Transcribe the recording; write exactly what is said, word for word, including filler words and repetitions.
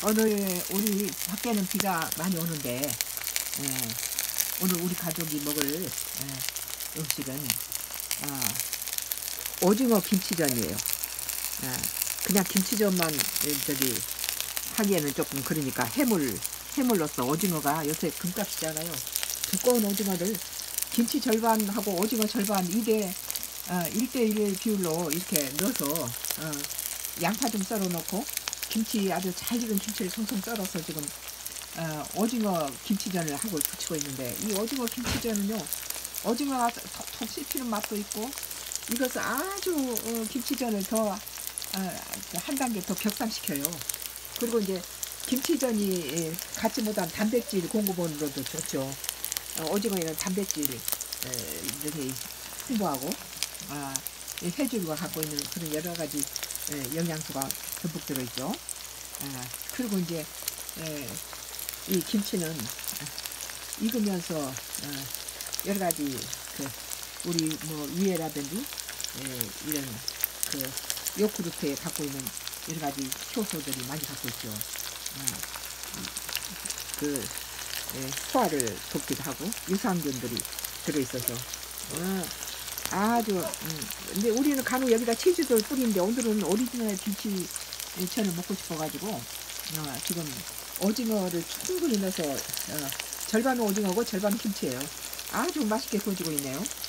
오늘 우리 밖에는 비가 많이 오는데 예, 오늘 우리 가족이 먹을 예, 음식은 아, 오징어 김치전이에요. 아, 그냥 김치전만 저기 하기에는 조금 그러니까 해물 해물로서 오징어가 요새 금값이잖아요. 두꺼운 오징어를 김치 절반하고 오징어 절반 이게 어, 일 대 일 비율로 이렇게 넣어서 어, 양파 좀 썰어 놓고 김치 아주 잘 익은 김치를 송송 썰어서 지금 어, 오징어 김치전을 하고 부치고 있는데, 이 오징어 김치전은요 오징어가 톡톡 씹히는 맛도 있고 이것을 아주 어, 김치전을 더 한 어, 단계 더 격상시켜요. 그리고 이제 김치전이 갖지 못한 단백질 공급원으로도 좋죠. 어, 오징어에는 단백질이 이렇게 풍부하고 아, 해조류가 갖고 있는 그런 여러 가지 에, 영양소가 듬뿍 들어있죠. 아, 그리고 이제 에, 이 김치는 익으면서 어, 여러 가지 그 우리 뭐 위에라든지 에, 이런 그 요구르트에 갖고 있는 여러 가지 효소들이 많이 갖고 있죠. 어, 그 에, 소화를 돕기도 하고 유산균들이 들어있어서 어, 아주 음, 근데 우리는 간혹 여기다 치즈를 뿌리는데 오늘은 오리지널 김치전을 먹고 싶어가지고 어, 지금 오징어를 충분히 넣어서 어, 절반은 오징어고 절반은 김치예요. 아주 맛있게 구워지고 있네요.